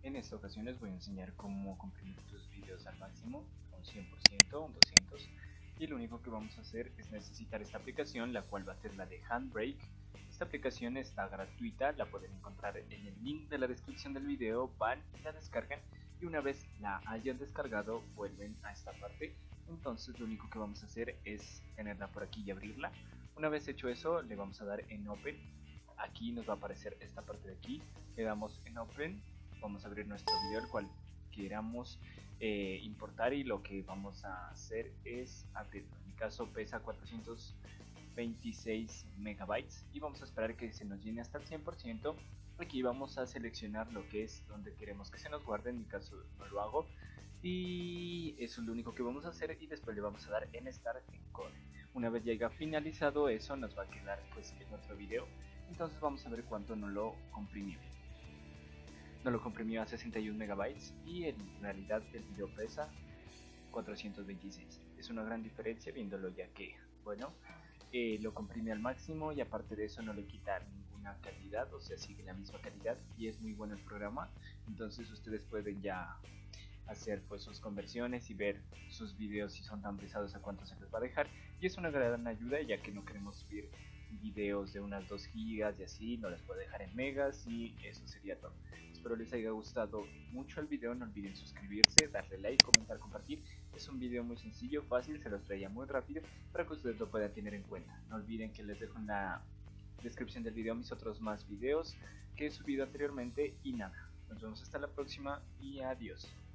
En esta ocasión les voy a enseñar cómo comprimir tus videos al máximo, un 100%, un 200%, y lo único que vamos a hacer es necesitar esta aplicación, la cual va a ser la de Handbrake. Esta aplicación está gratuita, la pueden encontrar en el link de la descripción del video, van y la descargan, y una vez la hayan descargado vuelven a esta parte. Entonces lo único que vamos a hacer es tenerla por aquí y abrirla. Una vez hecho eso, le vamos a dar en Open. Aquí nos va a aparecer esta parte de aquí, le damos en Open, vamos a abrir nuestro video el cual queramos importar, y lo que vamos a hacer es abrirlo. En mi caso pesa 426 megabytes y vamos a esperar que se nos llene hasta el 100%. Aquí vamos a seleccionar lo que es donde queremos que se nos guarde, en mi caso no lo hago, y eso es lo único que vamos a hacer, y después le vamos a dar en Start Encode. Una vez ya haya finalizado eso, nos va a quedar pues en otro video. Entonces vamos a ver cuánto nos lo comprimió. Nos lo comprimió a 61 megabytes y en realidad el video pesa 426. Es una gran diferencia viéndolo, ya que, bueno, lo comprime al máximo y aparte de eso no le quita ninguna calidad, o sea, sigue la misma calidad y es muy bueno el programa. Entonces ustedes pueden ya hacer pues sus conversiones y ver sus videos, si son tan pesados, a cuánto se les va a dejar, y es una gran ayuda, ya que no queremos subir videos de unas 2 gigas y así, no las puedo dejar en megas, y eso sería todo. Espero les haya gustado mucho el video, no olviden suscribirse, darle like, comentar, compartir. Es un video muy sencillo, fácil, se los traía muy rápido para que ustedes lo puedan tener en cuenta. No olviden que les dejo en la descripción del video mis otros más videos que he subido anteriormente, y nada, nos vemos hasta la próxima y adiós.